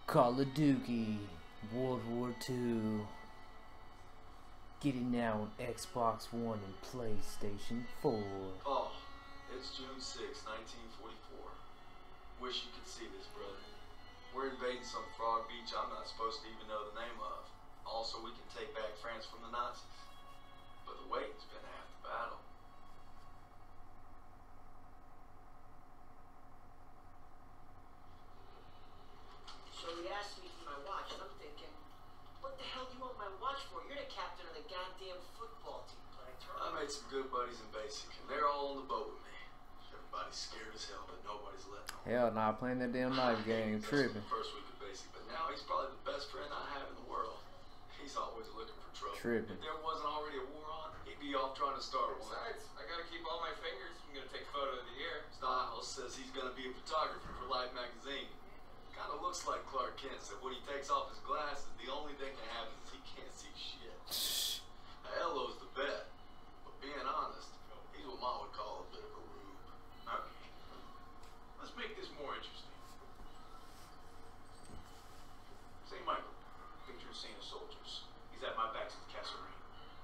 Call of Duty World War II. Get it now on Xbox One and PlayStation 4. Paul, it's June 6, 1944. Wish you could see this, brother. We're invading some frog beach I'm not supposed to even know the name of. Also, we can take back France from the Nazis. But the waiting's been half the battle. So he asked me for my watch, and I'm thinking, what the hell do you want my watch for? You're the captain of the goddamn football team, Plankton. I made some good buddies in basic, and they're all on the boat with me. Everybody's scared as hell, but nobody's letting them. Hell nah, playing that damn knife game, tripping. First week of basic, but now he's probably the best friend I have in the world. He's always looking for trouble. Tripping. If there wasn't already a war on, he'd be off trying to start one. Besides, I gotta keep all my fingers. I'm gonna take photo of the year. Styles says he's gonna be a photographer for Life magazine. Kinda looks like Clark Kent, said when he takes off his glasses, the only thing that happens is he can't see shit. Now, Elo's the vet, but being honest, he's what Mom would call a bit of a rube. Okay. Let's make this more interesting. St. Michael, picture saint of soldiers. He's at my back since Kasserine.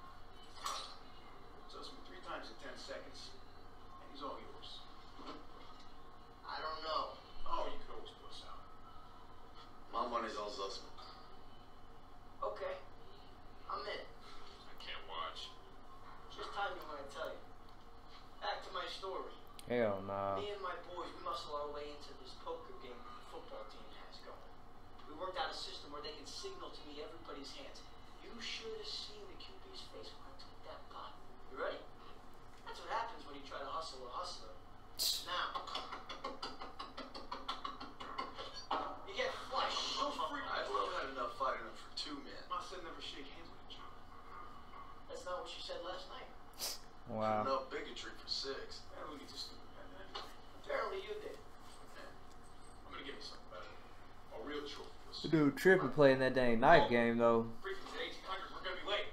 Toast me 3 times in 10 seconds, and he's all yours. I don't know. Oh, you could always puss out. My money's on Zussman. Okay, I'm in. I can't watch. Just time me when I tell you. Back to my story. Hell nah. Me and my boys, we muscle our way into this poker game the football team has going. We worked out a system where they can signal to me everybody's hands. You should have seen the QB's face when I took that pot. You ready? That's what happens when you try to hustle a hustler. Now, you get flushed. Don't freak. I've had enough fighting them for 2 men. My son never shake hands with a Jew. That's not what you said last night. Wow. Enough bigotry for 6. Man, look at this stupid man anyway. Apparently you did. I'm gonna give you something better. A real trophy. Dude, tripping playing that dang knife game though. Briefing's at 1800. We're gonna be late.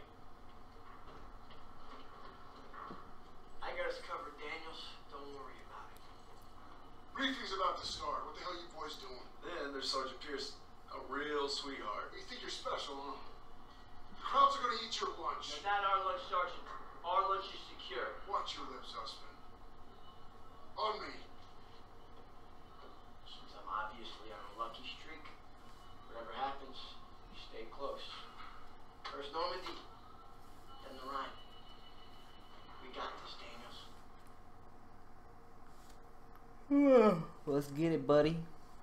I got us covered, Daniels. Don't worry about it. Briefing's about to start. What the hell you boys doing? Then there's Sergeant Pearson, a real sweetheart. You think you're special, huh? The crowds are gonna eat your lunch. Not our lunch, Sergeant. Our lunch is secure. Watch your lips, Zussman. On me. Since I'm obviously on a lucky streak, whatever happens, you stay close. First Normandy, then the Rhine. We got this, Daniels. Let's get it, buddy.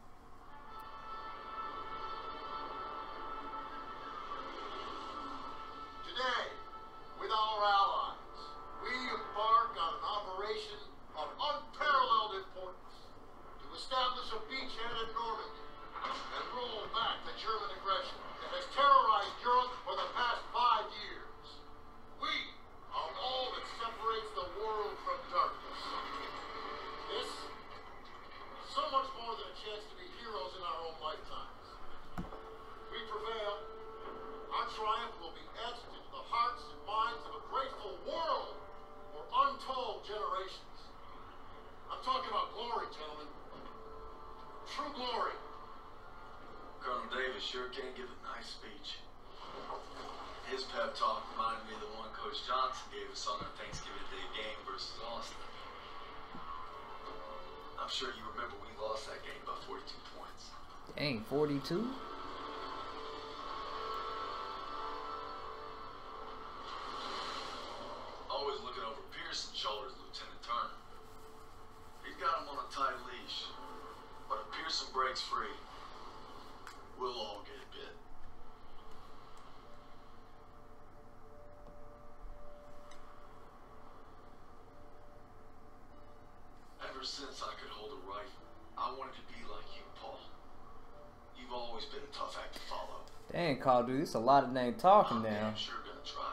Today, with our allies, we embark on an operation of unparalleled importance to establish a beachhead in Normandy and roll back the German aggression that has terrorized Europe for the past 5 years. We are all that separates the world from darkness. This, so much more than a chance to be heroes in our own lifetimes. We prevail. Our triumph will be etched into the hearts and minds of a grateful world for untold generations. I'm talking about glory, gentlemen. True glory. Colonel Davis sure can give a nice speech. His pep talk reminded me of the one Coach Johnson gave us on our Thanksgiving Day game versus Austin. I'm sure you remember we lost that game by 42 points. Dang, 42? Always looking over Pearson's shoulders, Lieutenant Turner. He's got him on a tight leash. But if Pearson breaks free, we'll all get bit. Ever since I could hold a rifle, I wanted to be like you, Paul. You've always been a tough act to follow. Dang, Call of Duty, it's a lot of dang talking I'm now. damn sure gonna try.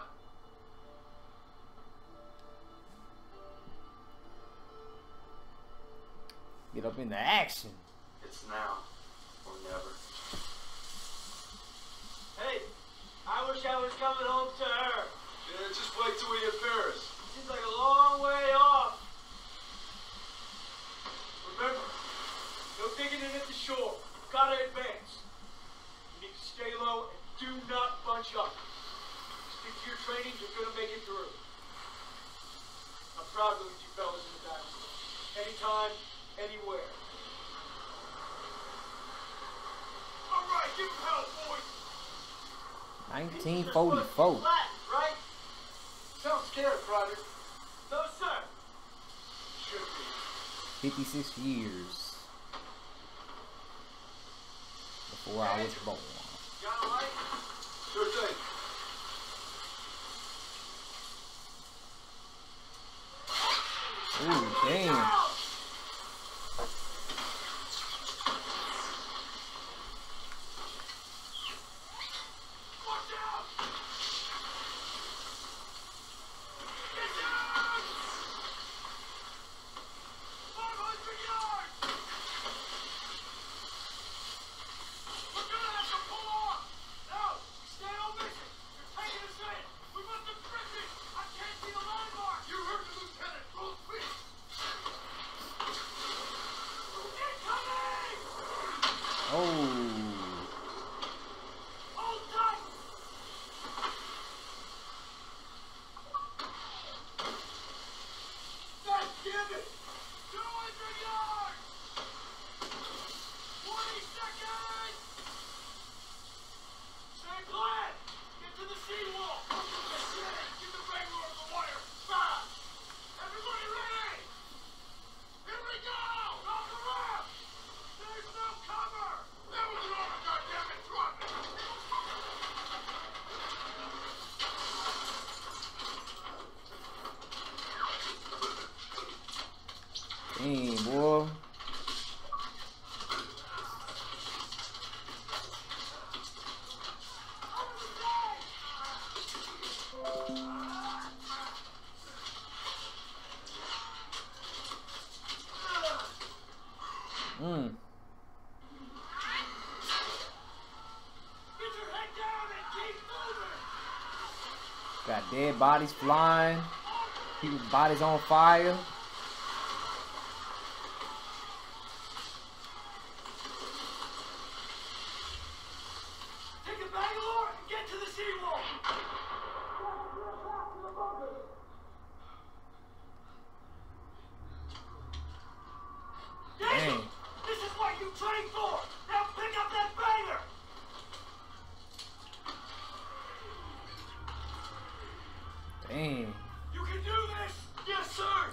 Get up into action. It's now or never. Hey, I wish I was coming home to her. Yeah, just wait till we hit Paris. Seems like a long way off. Remember, no digging in at the shore. Gotta advance. Do not bunch up. Stick to your training, you're gonna make it through. I'm proud to lead you fellas in the battle. Anytime, anywhere. Alright, give him hell, boys! 1944. Flat, right? Sounds scared, Private. No, sir. Should be. 56 years before I was born. Got a light? Sure thing. Ooh, damn. Dang, boy. Got dead bodies flying. People's bodies on fire. Take the Bangalore and get to the seawall. Daniel, this is what you trained for. Now pick up that banger. Dang. You can do this. Yes, sir.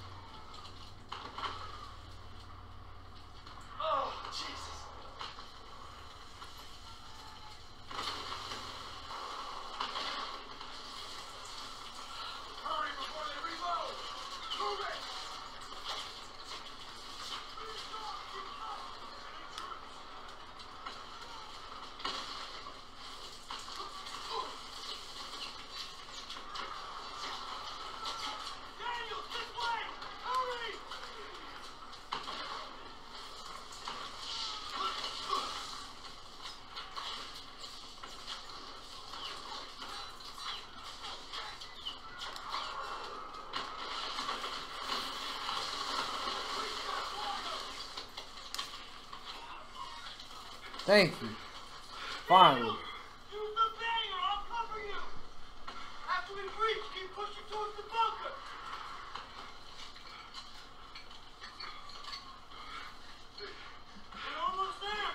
Oh, Jesus. Hurry before they reload. Move it. Daniel, this way. Hurry. Thank you. Finally. Use the banger. I'll cover you. After we breach, keep pushing towards the bunker. We're almost there.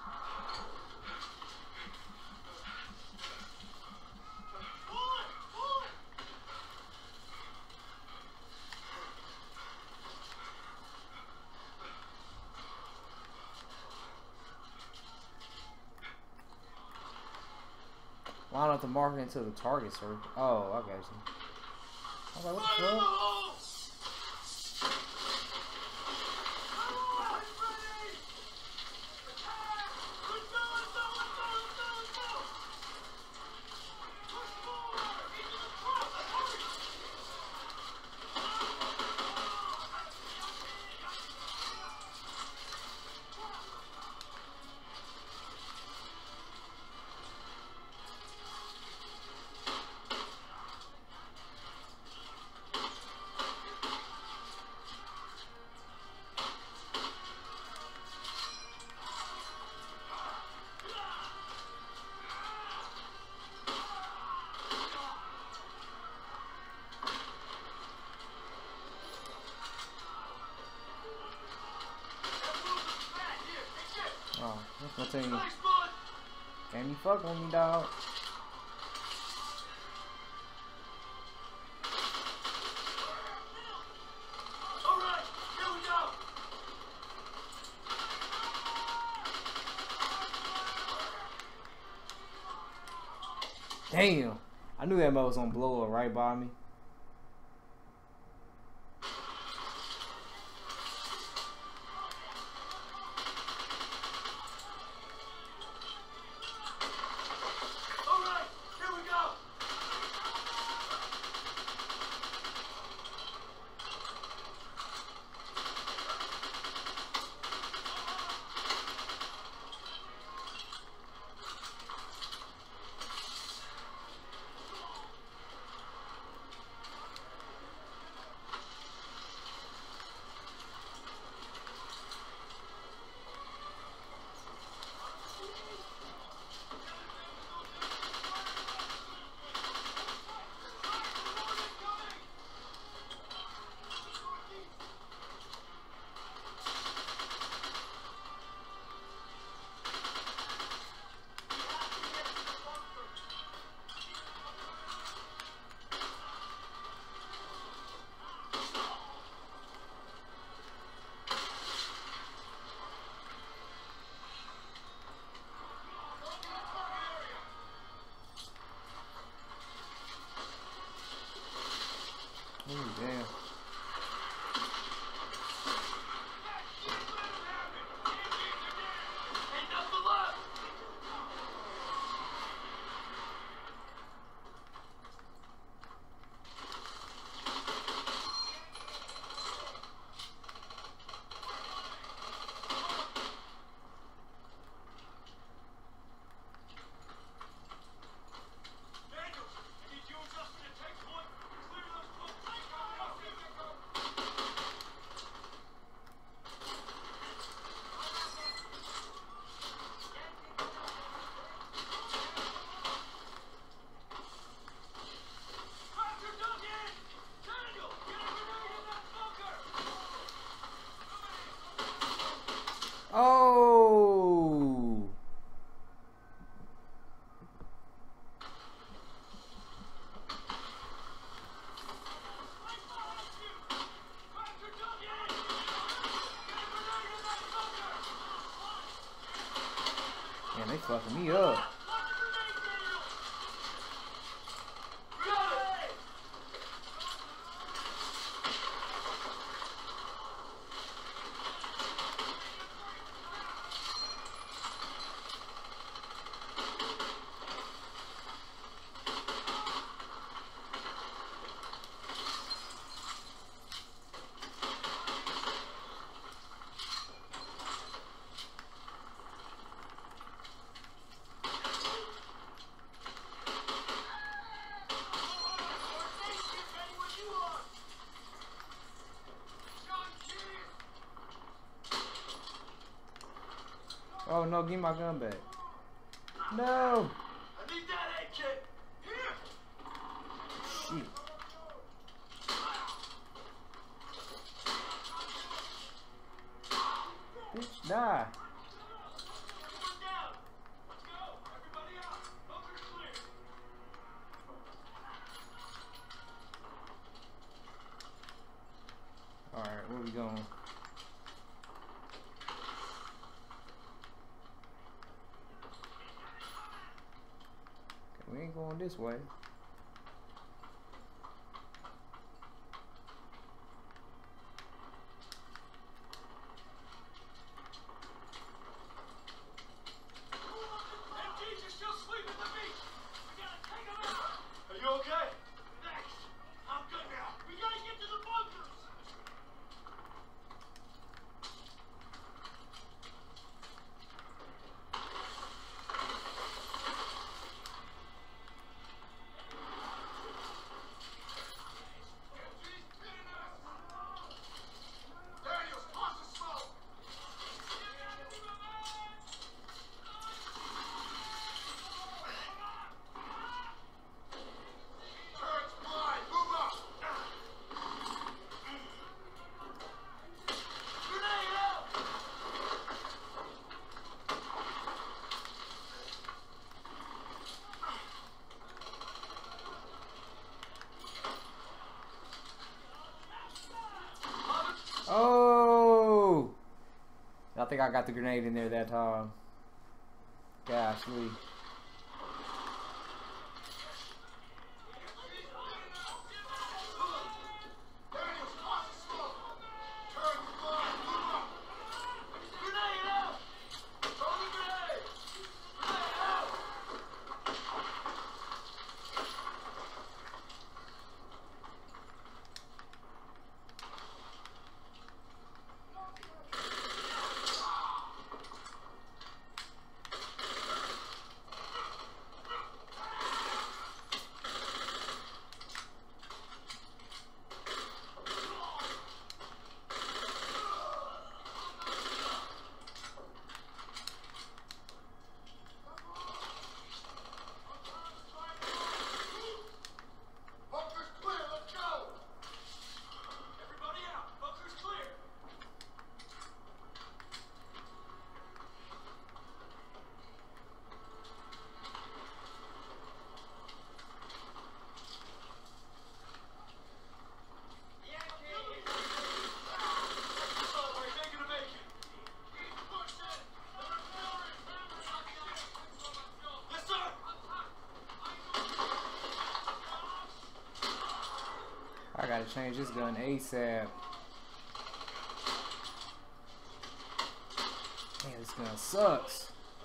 Pull it. Pull it. Line up the marker into the target, sir. Oh, I got you. I was like, what the Fire in the fuck? hole. Everyone, ready. Attack. Let's go. Let's go. Let's go. Let's go. Let's go. Push forward. Into the front. Hurry. What team? Nice, bud. Can you fuck with me, dog? All right, here we go. Damn. I knew that mother was gonna blow up right by me. All right, here we go. Ooh, damn. Ain't nothing left. Daniels, I need you and Justin to take point. Clear those books. Roger, Duncan! Daniel, get a grenade in that bunker! Oh. Roger, Duncan! Get a grenade in that bunker! Man, they fucking me up. Watch the grenade, Daniel! Grenade! Oh no, give me my gun back. No. I need that AK! Here! Shit. Bitch, die. Everyone down! Let's go! Everybody out! Bunker's clear! Alright, where we going? Okay, we ain't going this way. MGs are still sleeping at the beach! We gotta take them out! Are you okay? Thanks! I'm good now! We gotta get to the bunkers! think I got the grenade in there that time. Gosh, Lee. I gotta change this gun ASAP. Man, this gun sucks.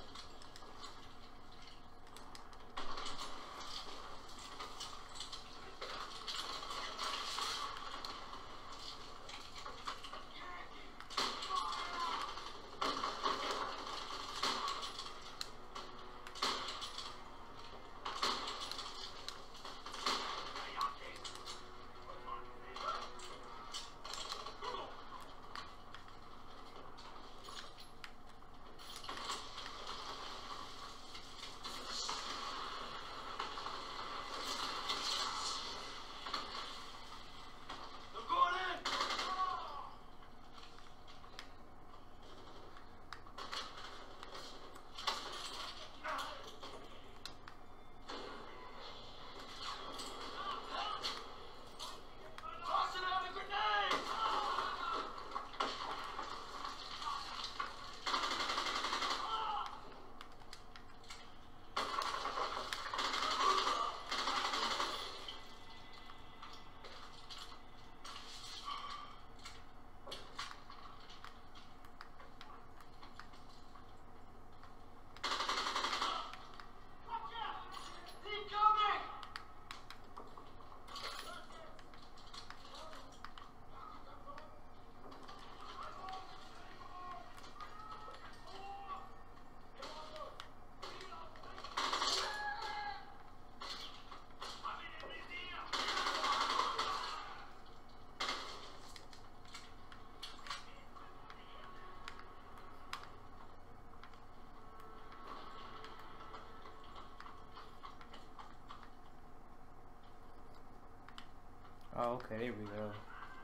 Oh, okay, there we go.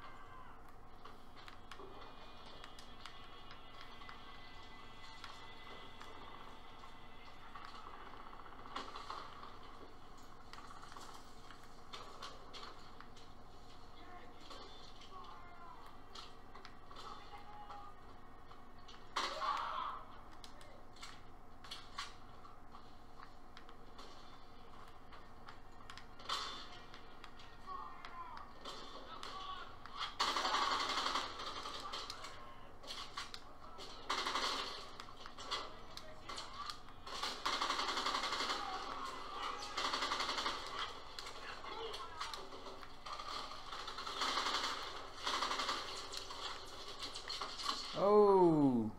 Oh.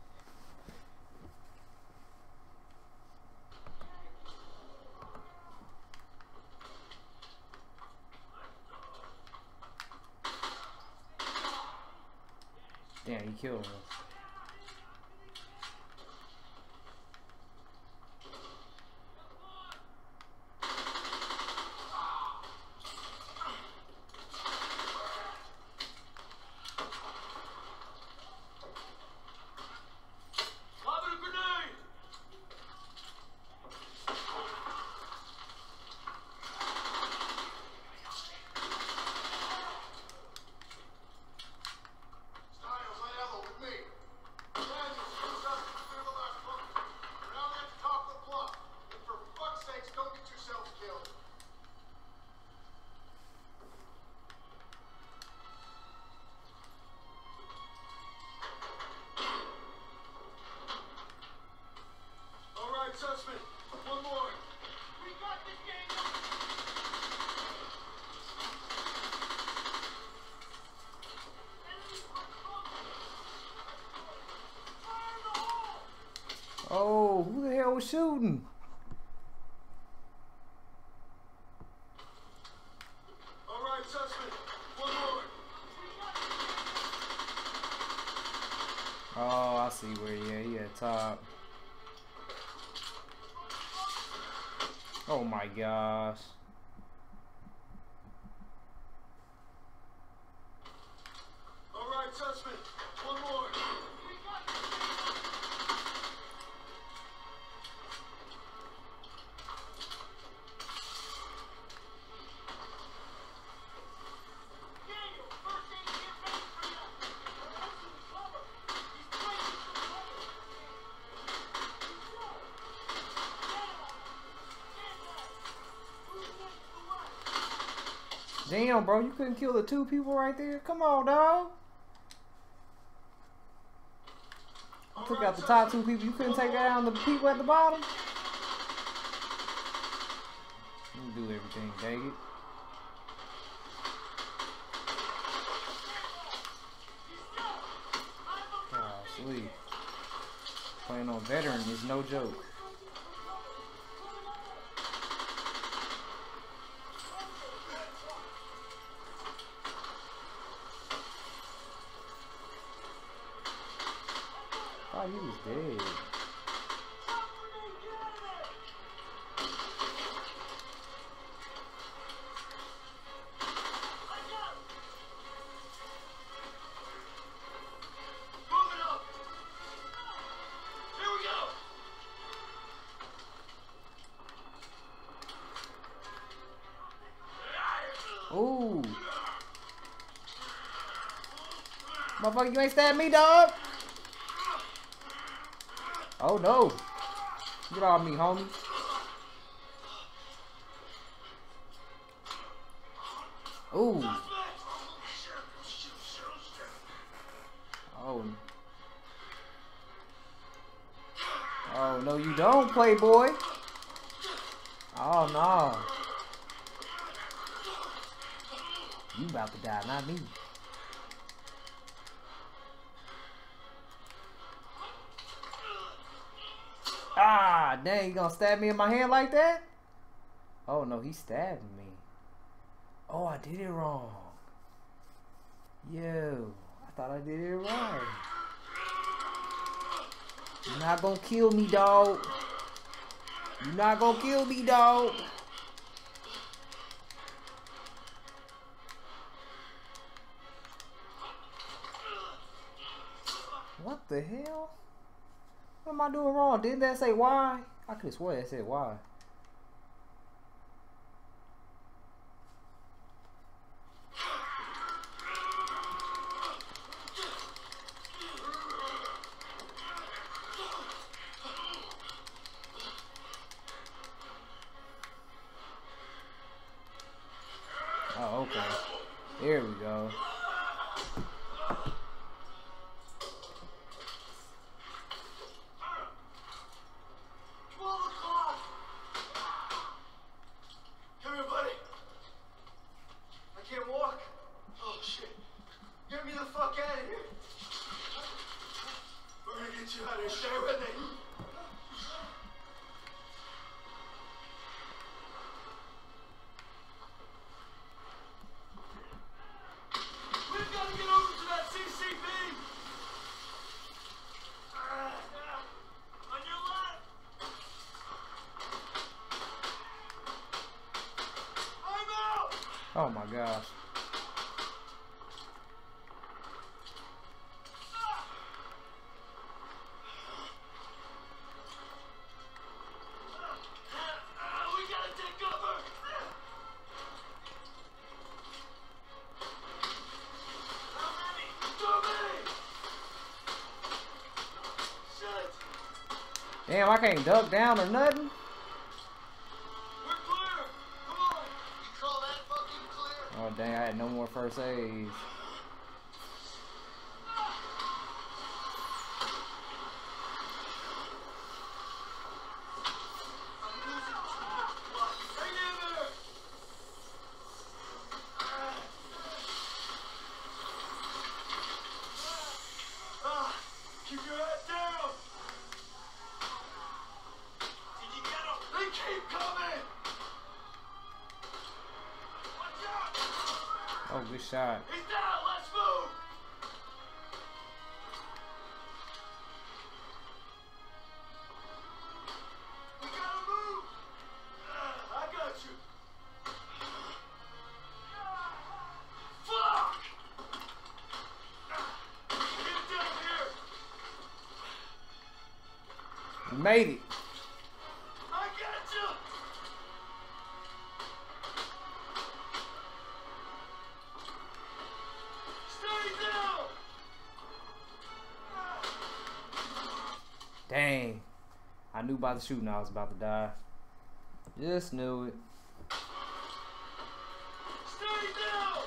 Damn, he killed me. Styles, lay level with me. was shooting. All right, Sussman. One more. Oh, I see where he at top. Oh my gosh. All right, Sussman. One more. Damn, bro, you couldn't kill the 2 people right there? Come on, dog. I took out the top 2 people. You couldn't take down the people at the bottom? You do everything, dang it. Oh, sweet. Playing on veteran is no joke. Oh, he was dead. Move it up. Here we go. Ooh. Motherfucker, you ain't stabbed me, dog. Oh no. Get off me, homie. Ooh. Oh. Oh no, you don't, Playboy. Oh no. You about to die, not me. Ah, dang, you gonna stab me in my hand like that? Oh no, he stabbed me. Oh, I did it wrong. Yo, I thought I did it right. You're not gonna kill me, dog. You're not gonna kill me, dog. What the hell? What am I doing wrong? Didn't that say why? I could have sworn that said why. Oh, okay. There we go. 12 o'clock. Come here, buddy. I can't walk. Oh, shit. Get me the fuck out of here. We're gonna get you out of here. Stay with me. We've got to get over to that CCP. On your left. I'm out. Oh my gosh. We gotta take cover. How many? Too many. Shit. Damn, I can't duck down or nothing. We're clear. Come on. You call that fucking clear? Oh dang, I had no more first aids. Hang in there. Keep your head down. Oh, good shot. He's down. Let's move. We gotta move. I got you. Fuck! Get down here. We made it. I got you. Stay down. Dang. I knew by the shooting I was about to die. Just knew it. Stay down.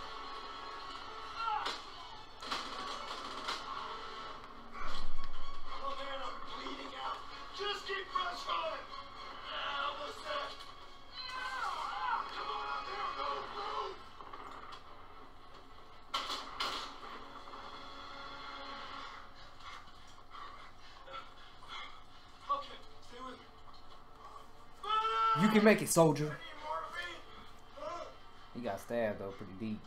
Oh man, I'm bleeding out. Just keep pressure on it. Almost there. Come on up here, move. Okay, stay with me. You can make it, soldier. Need morphine? He got stabbed though, pretty deep.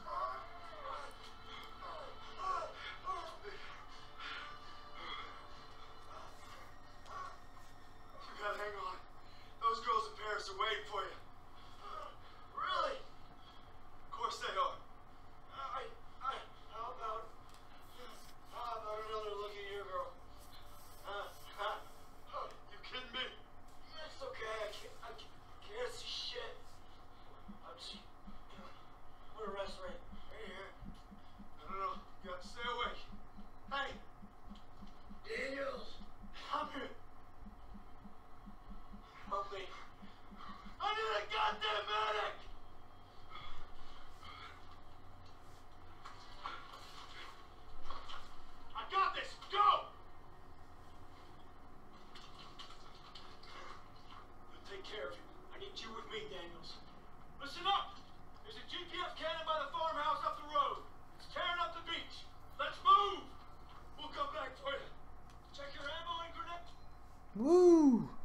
You gotta hang on. Those girls in Paris are waiting for you. Really? Of course they are. How about another look at your girl? You kidding me? It's okay. I can't see shit. I'm just. What a rest right here. No. You have to stay awake. Hey. Daniels. Come here. Help me. I need a goddamn medic! I got this! Go! I'll take care of you. I need you with me, Daniels. Listen up! There's a GPF cannon by the farmhouse up the road. It's tearing up the beach. Let's move! We'll come back for you. Check your ammo and grenade. Woo!